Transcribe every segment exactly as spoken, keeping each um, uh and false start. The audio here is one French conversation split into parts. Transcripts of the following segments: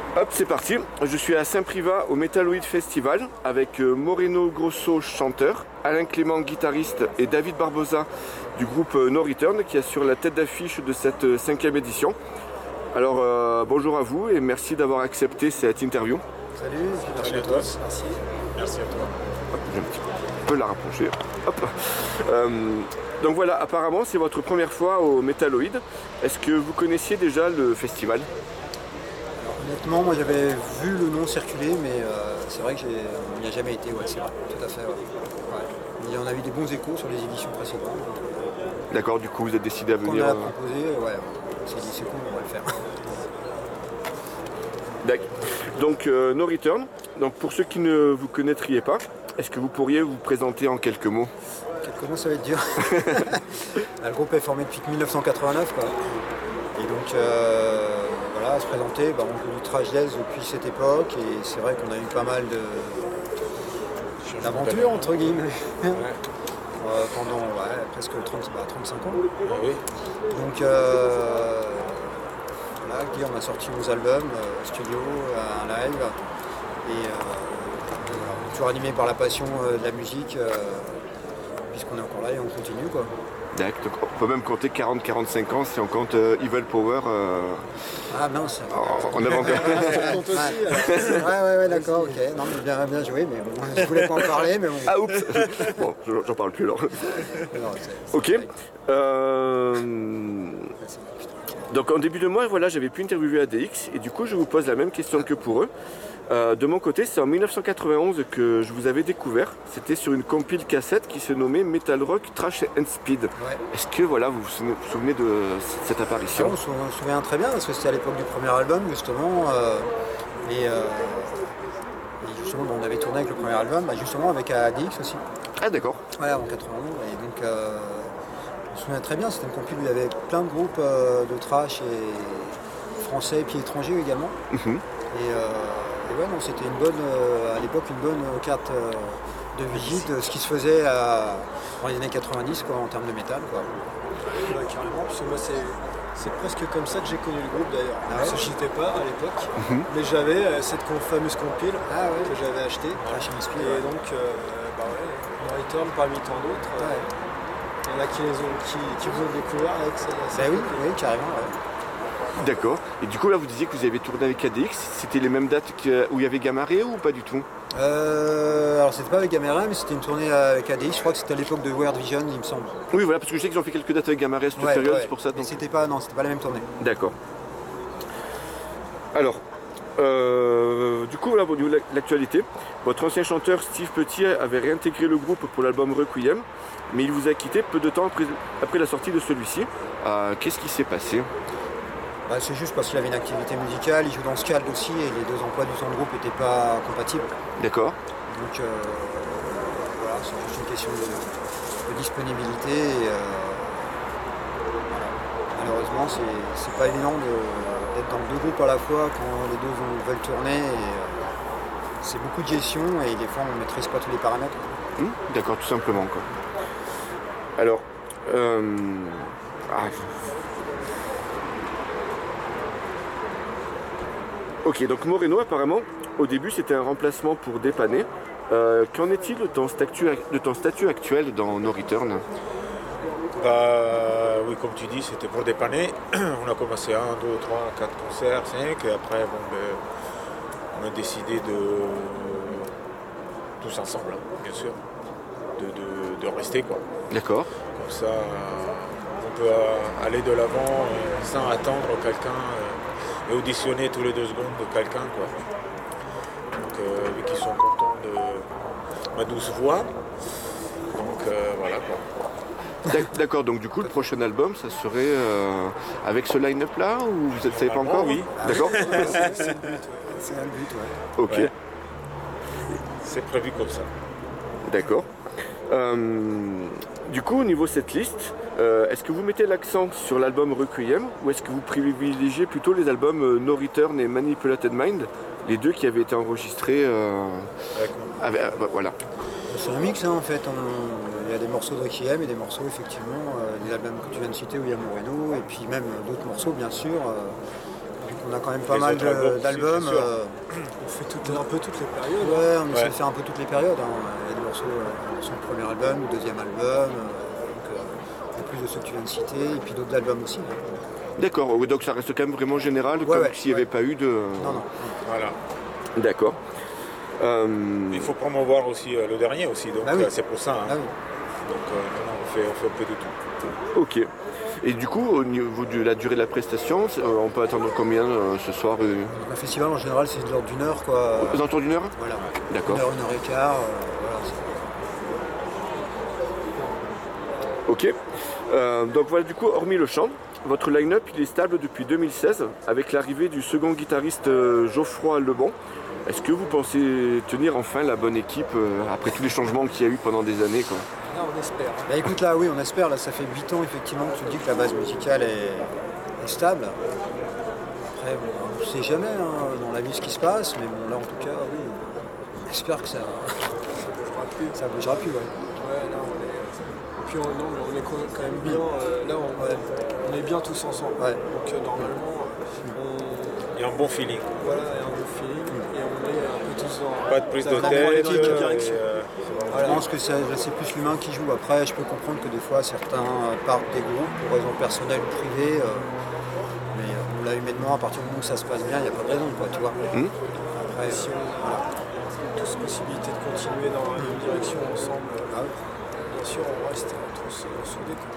Hop, c'est parti. Je suis à Saint-Privat au Metalloid Festival avec euh, Moreno Grosso, chanteur, Alain Clément, guitariste, et David Barbosa du groupe euh, No Return qui assure la tête d'affiche de cette euh, cinquième édition. Alors euh, bonjour à vous et merci d'avoir accepté cette interview. Salut, merci à toi. Merci. Merci à toi. Hop, je vais un petit peu la rapprocher. Hop. Euh, donc voilà, apparemment c'est votre première fois au Metalloid. Est-ce que vous connaissiez déjà le festival ? Honnêtement, moi j'avais vu le nom circuler, mais euh, c'est vrai que j'ai, on n'y a jamais été, ouais, c'est vrai, tout à fait. Ouais. Ouais. Et on a eu des bons échos sur les éditions précédentes. D'accord, du coup vous êtes décidé à Quand venir. on a euh... proposé, ouais, on s'est dit c'est cool, on va le faire. D'accord. Donc euh, No Return, donc pour ceux qui ne vous connaîtriez pas, est-ce que vous pourriez vous présenter en quelques mots ? Quelques mots, ça va être dur. Le groupe est formé depuis mille neuf cent quatre-vingt-neuf, quoi. Et donc, euh, voilà, à se présenter, bah, on fait du thrash death depuis cette époque, et c'est vrai qu'on a eu pas mal de, d'aventures, entre guillemets, ouais. euh, pendant ouais, presque trente, bah, trente-cinq ans. Ah oui. Donc, euh, voilà, on a sorti onze albums, euh, studio, un live, et euh, on est toujours animé par la passion euh, de la musique, euh, puisqu'on est encore là et on continue, quoi. D'accord, donc on peut même compter quarante à quarante-cinq ans si on compte euh, Evil Power. Euh... Ah mince. En, en avant. Ça compte aussi. Ouais, ouais, ouais, d'accord, ok. Non, mais bien, bien joué, mais bon, je voulais pas en parler, mais bon. Ah oups. Bon, j'en parle plus alors. Non, c'est, c'est ok. Euh... Donc en début de mois, voilà, j'avais pu interviewer A D X et du coup je vous pose la même question que pour eux. Euh, de mon côté, c'est en mille neuf cent quatre-vingt-onze que je vous avais découvert. C'était sur une compile cassette qui se nommait Metal Rock Trash and Speed. Ouais. Est-ce que voilà, vous vous souvenez de cette apparition ? On se souvient très bien parce que c'était à l'époque du premier album justement. Euh, et, euh, et justement, on avait tourné avec le premier album, bah, justement avec A D X aussi. Ah d'accord. Ouais, en quatre-vingt-onze. Et donc, euh, on se souvient très bien. C'était une compile où il y avait plein de groupes euh, de trash et français et puis étrangers également. Mm-hmm. Et euh, Et ouais, non, c'était une bonne, euh, à l'époque, une bonne carte euh, de visite de ce qui se faisait à, dans les années quatre-vingt-dix quoi, en termes de métal. Quoi. Ouais, carrément, parce que moi c'est, c'est presque comme ça que j'ai connu le groupe d'ailleurs. Ah ouais. Parce que j'y étais pas à l'époque, mm-hmm. mais j'avais euh, cette con- fameuse compile ah ouais. que j'avais achetée. Trash and Speed, et ouais. donc, euh, bah ouais, No Return parmi tant d'autres. Euh, ouais. Il y en a qui, les ont, qui, qui vous ont découvert avec cette. Bah oui, oui, carrément. Ouais. D'accord. Et du coup, là, vous disiez que vous avez tourné avec A D X. C'était les mêmes dates que, où il y avait Gamma Ray ou pas du tout ? euh, Alors, c'était pas avec Gamma Ray, mais c'était une tournée avec A D X. Je crois que c'était à l'époque de Weird Vision, il me semble. Oui, voilà, parce que je sais qu'ils ont fait quelques dates avec Gamma Ray à cette ouais, période, ouais. c'est pour ça. Mais donc... c'était pas, non, c'était pas la même tournée. D'accord. Alors, euh, du coup, là, au niveau de l'actualité, votre ancien chanteur Steve Petit avait réintégré le groupe pour l'album Requiem, mais il vous a quitté peu de temps après, après la sortie de celui-ci. Euh, qu'est-ce qui s'est passé ? Bah, c'est juste parce qu'il avait une activité musicale, il joue dans Scald aussi et les deux emplois du temps de groupe n'étaient pas compatibles. D'accord. Donc euh, voilà, c'est juste une question de, de disponibilité. Et, euh, voilà. Malheureusement, c'est, c'est pas évident de, d'être dans deux groupes à la fois quand les deux veulent tourner. Et, euh, c'est beaucoup de gestion et des fois on ne maîtrise pas tous les paramètres. Mmh, d'accord, tout simplement quoi. Alors, euh... ah, ok, donc Moreno, apparemment, au début, c'était un remplacement pour dépanner. Euh, qu'en est-il de ton statut, de ton statut actuel dans No Return ? Bah oui, comme tu dis, c'était pour dépanner. On a commencé un, deux, trois, quatre concerts, cinq, et après, bon, ben, on a décidé de, tous ensemble, hein, bien sûr, de, de, de rester, quoi. D'accord. Comme ça, on peut aller de l'avant sans attendre quelqu'un. Et auditionner tous les deux secondes de quelqu'un, quoi. Donc, euh, vu qu'ils sont contents de ma douce voix. Donc, euh, voilà, quoi. D'accord, donc du coup, le prochain album, ça serait euh, avec ce line-up là ou vous ne savez pas encore ? Oui. D'accord. c'est, c'est le but, ouais. C'est le but, ouais. Ok. Ouais. C'est prévu comme ça. D'accord. Euh, du coup, au niveau de cette liste, euh, est-ce que vous mettez l'accent sur l'album Requiem ou est-ce que vous privilégiez plutôt les albums euh, No Return et Manipulated Mind, les deux qui avaient été enregistrés euh, avec, euh, voilà. C'est un mix hein, en fait. On, il y a des morceaux de Requiem et des morceaux effectivement, euh, des albums que tu viens de citer où il y a Moreno et puis même d'autres morceaux bien sûr. Euh, vu qu'on qu'on a quand même pas Les mal autres de- albums aussi, d'albums. bien sûr. euh, On fait toutes les- un peu toutes les périodes. hein. ouais, on essaie Ouais. de faire un peu toutes les périodes. hein. Il y a des morceaux, euh, morceaux du premier album, du deuxième album, euh, donc, euh, en plus de ceux que tu viens de citer, et puis d'autres albums aussi. hein. D'accord, ouais, donc ça reste quand même vraiment général, comme ouais, s'il n'y avait ouais. pas eu de... Non, non. Voilà. D'accord. Euh, Il faut promouvoir aussi euh, le dernier aussi, donc Ah oui. euh, c'est pour ça. hein. Ah oui. Donc euh, non, non, on, fait, on fait un peu de tout. ok. Et du coup, au niveau de la durée de la prestation, c'est- euh, on peut attendre combien euh, ce soir euh, Le festival en général c'est de l'ordre d'une heure quoi. aux alentours d'une heure? Voilà. D'accord. Une heure, une heure et quart. euh, voilà, c'est- Ok. Euh, donc voilà, du coup, hormis le chant, votre line-up il est stable depuis deux mille seize avec l'arrivée du second guitariste euh, Geoffroy Lebon. Est-ce que vous pensez tenir enfin la bonne équipe euh, après tous les changements qu'il y a eu pendant des années quoi? Là, on espère. Bah écoute là oui on espère, là ça fait huit ans effectivement que tu te dis que la base musicale est, est stable. Après bon, on ne sait jamais hein, dans la vie ce qui se passe, mais bon là en tout cas oui, on espère que ça, ça bougera plus. Ouais. Ouais, là, on est... Et puis, on, non, mais on est quand même bien. euh, là, on, Ouais. on est bien tous ensemble. Ouais. Donc, euh, normalement, on, Il y a un bon feeling. voilà, il y a un bon feeling. Et on est un peu tous dans. Pas de prise de dans- dans tête. la même euh, direction. et, euh, Je pense que c'est c'est plus l'humain qui joue. Après, je peux comprendre que des fois, certains euh, partent des groupes pour raisons personnelles ou privées. euh, mais euh, là, humainement, à partir du moment où ça se passe bien, il n'y a pas de raison, quoi, tu vois. Hmm. Après, Si euh, on voilà. a tous possibilité de continuer dans la même direction ensemble, Ah oui. bien sûr, on reste tous euh, soudés. quoi.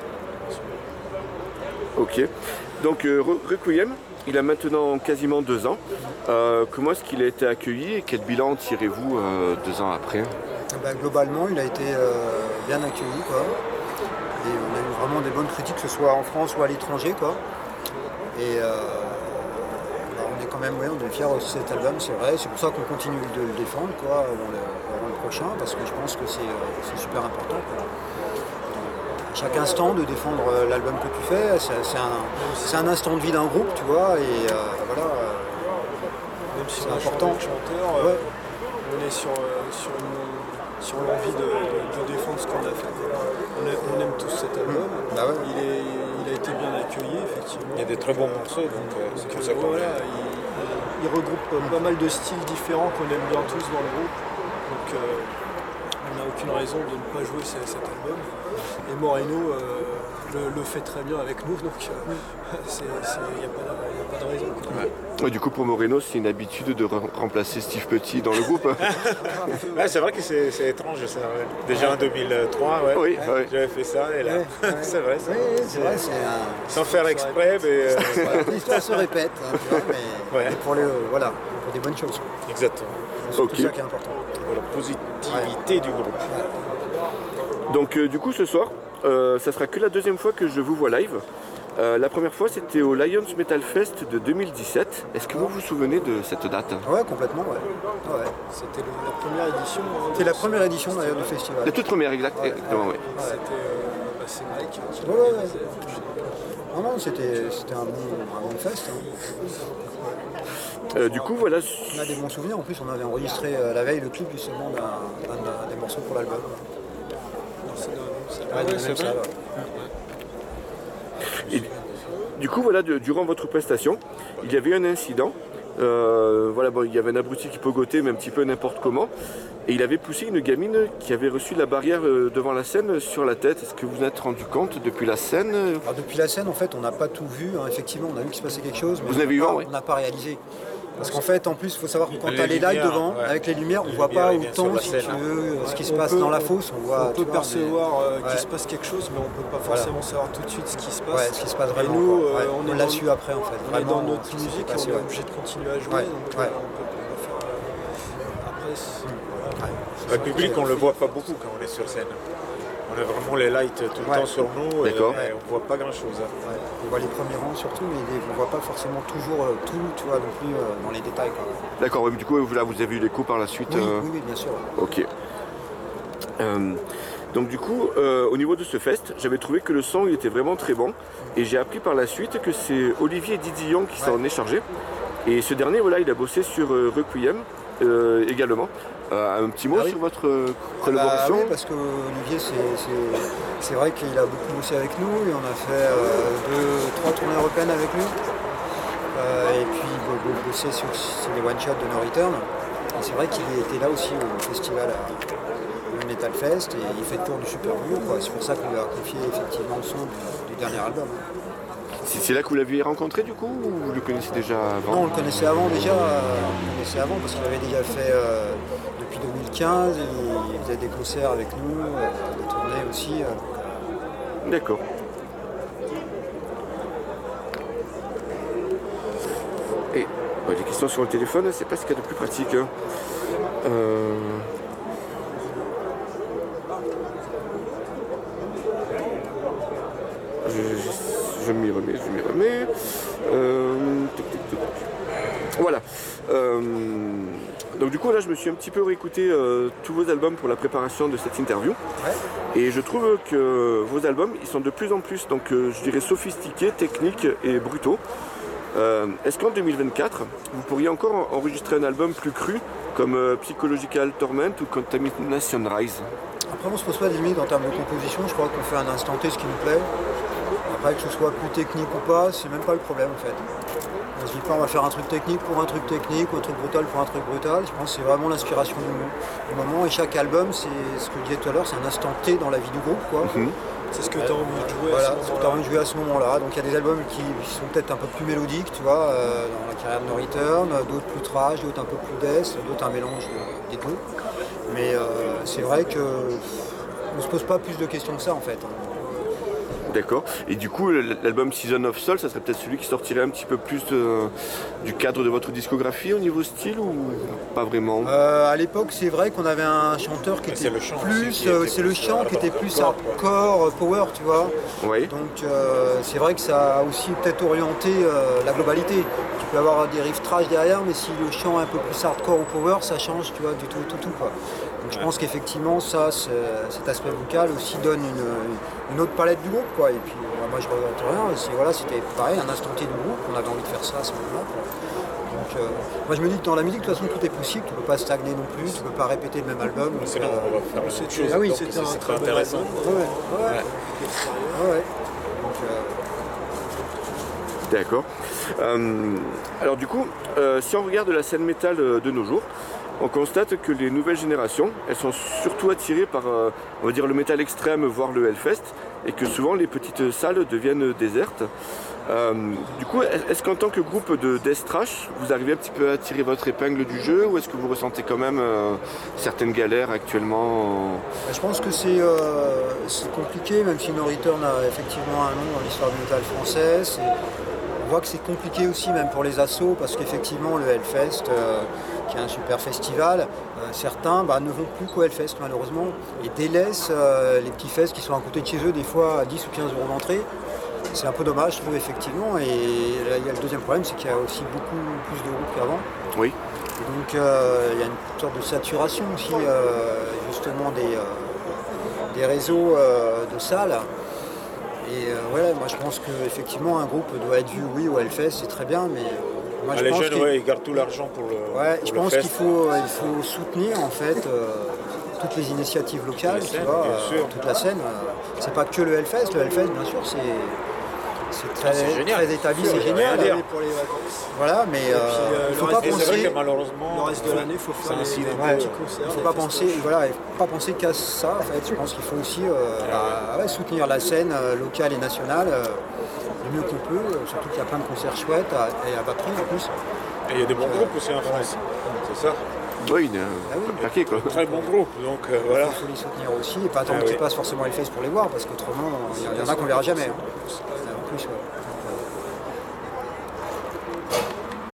Ok. Donc euh, Re- Requiem, il a maintenant quasiment deux ans. Euh, comment est-ce qu'il a été accueilli et quel bilan tirez-vous euh, deux ans après? Bah, globalement, il a été euh, bien accueilli, quoi. Et on a eu vraiment des bonnes critiques, que ce soit en France ou à l'étranger, quoi. Et euh, bah, on est quand même, ouais, on est fiers aussi de cet album, c'est vrai. C'est pour ça qu'on continue de le défendre, quoi, avant le, avant le prochain, parce que je pense que c'est euh, c'est super important, quoi. À chaque instant de défendre euh, l'album que tu fais, c'est c'est un, c'est un instant de vie d'un groupe, tu vois, et euh, voilà. euh, Même si C'est on a important. changé de chanteur, euh, Ouais. on est sur, euh, sur, une- sur l'envie de, de- de défendre ce qu'on a fait. On, aime, on aime tous cet album. Bah ouais. il, est, il a été bien accueilli, effectivement. Il y a des très bons morceaux, donc euh, c'est Donc, pour ça qu'on voilà, est. il, il regroupe euh, pas mal de styles différents qu'on aime bien tous dans le groupe. Donc euh, on n'a aucune raison de ne pas jouer ce- cet album. Et Moreno euh, le, le fait très bien avec nous, donc il n'y a, pas de- y a pas de raison. quoi. Ouais, du coup, pour Moreno, c'est une habitude de re- remplacer Steve Petit dans le groupe. Ouais, c'est vrai que c'est c'est étrange ça. Ouais. Déjà en deux mille trois, ouais, Oui, ouais. j'avais fait ça et là, Ouais, ouais. c'est vrai. ça. Oui, c'est vrai, c'est un... Sans faire exprès, mais euh, Voilà, l'histoire se répète, hein, tu vois, mais, Ouais. mais pour, le, voilà, pour des bonnes choses. exactement. C'est Ok. tout ça qui est important. Pour la positivité du groupe. Donc, euh, du coup, ce soir, euh, ça sera que la deuxième fois que je vous vois live. Euh, la première fois, c'était au Lions Metal Fest de deux mille dix-sept. Est-ce que vous vous souvenez de cette date? Ouais, complètement, ouais. ouais. C'était le- la première édition. hein, C'est de la ce- première édition d'ailleurs du festival. La toute première, exact- Ouais. exactement, oui. C'était euh, bah, c'est Mike qui Ouais, ouais, ouais. l'organisait. Non, non, c'était c'était un bon, un bon fest. hein. Euh, du coup, voilà. On a des bons souvenirs. En plus, on avait enregistré euh, la veille le clip justement d'un d'un- d'un- des morceaux pour l'album. Non, c'est dans- c'est- Ouais, ouais, dans la c'est même vrai. salle, ouais. Et du coup, voilà, de- durant votre prestation, il y avait un incident. Euh, voilà, bon, il y avait un abruti qui pogotait, mais un petit peu n'importe comment. Et il avait poussé une gamine qui avait reçu la barrière euh, devant la scène sur la tête. Est-ce que vous vous êtes rendu compte depuis la scène? Alors, depuis la scène, en fait, on n'a pas tout vu. hein. Effectivement, on a vu qu'il se passait quelque chose, mais Vous on avez eu n'a vent, pas- ouais. on n'a pas réalisé. Parce qu'en fait, en plus, il faut savoir que quand Les tu as les lights lumières, devant, ouais. avec les lumières, on Les ne voit pas lumières, bien autant, sur la si scène, tu hein. veux, ce qui se On passe peut- dans la fosse. On, voit, On tu peut vois, mais- percevoir euh, Ouais. qu'il se passe quelque chose, mais on ne peut pas Voilà. forcément savoir tout de suite ce qui se passe. Ouais, ce qui se passe Et vraiment. nous, quoi. euh, Ouais, on on est l'a dans- su après, en fait. On est Vraiment, dans notre ce qui s'est musique et passé, on est ouais. obligé de continuer à jouer. Ouais, Donc ouais. euh, on peut pas faire. euh, Après, c'est- voilà. Le public, on le voit pas beaucoup quand on est sur scène. On a vraiment les lights tout le Ouais. temps sur nous et, D'accord. et on voit pas grand chose. Ouais. On voit les premiers rangs surtout, mais on ne voit pas forcément toujours euh, tout, tu vois, non plus euh, dans les détails. Quoi. D'accord, ouais, mais du coup, vous, là, vous avez eu l'écho par la suite. Oui, euh, oui, oui, bien sûr. Ok. Euh, donc du coup, euh, au niveau de ce fest, j'avais trouvé que le son il était vraiment très bon. Et j'ai appris par la suite que c'est Olivier Didillon qui s'en est chargé. Et ce dernier, voilà, il a bossé sur euh, Requiem euh, également. Euh, un petit mot Ah oui. sur votre euh, Bah, collaboration? oui, parce que Olivier, c'est, c'est, c'est vrai qu'il a beaucoup bossé avec nous et on a fait euh, deux, trois tournées européennes avec lui. euh, et puis bo- bo- bosser sur, sur les one-shots de No Return. Et c'est vrai qu'il était là aussi au festival à, au Metal Fest et il fait le tour du Super Bowl, quoi. C'est pour ça qu'on lui a confié effectivement le son du, du dernier album. C'est c'est là que vous l'aviez rencontré du coup ou vous le connaissiez déjà avant? Non, on le connaissait avant déjà, euh, on le connaissait avant parce qu'il avait déjà fait euh, depuis deux mille quinze, et il faisait des concerts avec nous, euh, des tournées aussi. euh. D'accord. Et bah, des questions sur le téléphone, c'est pas ce qu'il y a de plus pratique. Hein. Euh... Je, je- je m'y remets, je m'y remets. Euh, tic, tic, tic. Voilà. Euh, donc du coup là je me suis un petit peu réécouté euh, tous vos albums pour la préparation de cette interview. Ouais. Et je trouve que vos albums ils sont de plus en plus donc euh, je dirais sophistiqués, techniques et brutaux. Euh, Est-ce qu'en deux mille vingt-quatre vous pourriez encore enregistrer un album plus cru comme euh, Psychological Torment ou Contamination Rise? Après, on se pose pas des limites en termes de composition, je crois qu'on fait un instant T ce qui nous plaît. Après, que ce soit plus technique ou pas, c'est même pas le problème en fait. On se dit pas on va faire un truc technique pour un truc technique, ou un truc brutal pour un truc brutal. Je pense que c'est vraiment l'inspiration du, du moment et chaque album, c'est ce que je disais tout à l'heure, c'est un instant T dans la vie du groupe, quoi. Mhm. C'est ce que tu as envie de jouer Voilà, à c'est ce ce que tu as moment-là. envie de jouer à ce moment-là. Donc il y a des albums qui sont peut-être un peu plus mélodiques, tu vois, euh, dans la carrière de No Return, d'autres plus trash, d'autres un peu plus death, d'autres un mélange euh, des deux. Mais euh, c'est vrai que on se pose pas plus de questions que ça en fait. D'accord. Et du coup, l'album Season of Soul, ça serait peut-être celui qui sortirait un petit peu plus de- du cadre de votre discographie au niveau style ou pas vraiment? Euh, à l'époque, c'est vrai qu'on avait un chanteur qui Mais était c'est le chant plus, aussi qui euh, était c'est le plus chant qui était plus hardcore, quoi. hardcore, power, tu vois. Oui. Donc euh, c'est vrai que ça a aussi peut-être orienté euh, la globalité. Tu peux avoir des riffs trash derrière, mais si le chant est un peu plus hardcore ou power, ça change, tu vois, du tout, tout, tout, quoi. Donc je Ouais. pense qu'effectivement, ça, c'est- cet aspect vocal aussi donne une, une autre palette du groupe, quoi. Et puis bah, moi, je regrette rien. Et si, voilà, c'était pareil, un instant T du groupe. On avait envie de faire ça à ce moment-là, quoi. Donc, euh, moi, je me dis que dans la musique, de toute façon, tout est possible. Tu ne peux pas stagner non plus. Tu ne peux pas répéter le même album. donc, Sinon, euh, on va faire autre chose. Ah oui, donc C'était c'est un c'est très très bel intéressant. album. ouais, ouais, ouais, Ouais. ouais, ouais. Donc, euh, D'accord. Euh, alors du coup, euh, si on regarde la scène métal euh, de nos jours, on constate que les nouvelles générations, elles sont surtout attirées par, euh, on va dire, le métal extrême, voire le Hellfest, et que souvent les petites salles deviennent désertes. Euh, du coup, est-ce qu'en tant que groupe de death thrash, vous arrivez un petit peu à tirer votre épingle du jeu, ou est-ce que vous ressentez quand même euh, certaines galères actuellement? Bah, je pense que c'est euh, c'est compliqué, même si No Return a effectivement un nom dans l'histoire du métal français. c'est- On voit que c'est compliqué aussi, même pour les assos, parce qu'effectivement, le Hellfest, euh, qui est un super festival, euh, certains bah, ne vont plus qu'au Hellfest, malheureusement, et délaissent euh, les petits fests qui sont à côté de chez eux, des fois à dix ou quinze euros d'entrée. C'est un peu dommage, je trouve, effectivement. Et là, il y a le deuxième problème, c'est qu'il y a aussi beaucoup plus de groupes qu'avant. Oui. Et donc euh, il y a une sorte de saturation aussi euh, justement des, euh, des réseaux euh, de salles. Et euh, ouais, moi je pense qu'effectivement un groupe doit être vu, oui, au Hellfest, c'est très bien, mais euh, moi Ah, je les pense jeunes, qu'il ouais, ils gardent tout l'argent pour le. ouais, pour je le pense fest. qu'il faut, il faut soutenir en fait euh, toutes les initiatives locales, Les tu scènes, vois, bien euh, sûr. toute la scène. euh, c'est pas que le Hellfest, le Hellfest bien sûr c'est c'est très, Ah, c'est génial. très établi, Sûr, c'est il y a rien à génial. dire. Aller pour les vacances. Voilà, mais euh, puis, euh, il faut le pas reste Et c'est vrai penser. que malheureusement, Le reste de l'année, il faut c'est faire un les, signe les de- Ouais, petits il concerts. ne faut les pas festoches. penser, voilà, il faut pas penser qu'à ça en fait. Je pense qu'il faut aussi euh, bah, ouais, soutenir la scène euh, locale et nationale euh, du mieux qu'on peut, euh, surtout qu'il y a plein de concerts chouettes à- et à bas prix en plus. Et il y a des bons groupes aussi en France. C'est ça. Oui, il y a Ah oui. un paquet quoi. Très bons groupes. Donc euh, Il voilà. faut les soutenir aussi et pas attendre Ah qu'ils oui. passent forcément les fesses pour les voir parce qu'autrement il y en a qu'on verra jamais. hein. En plus, ouais.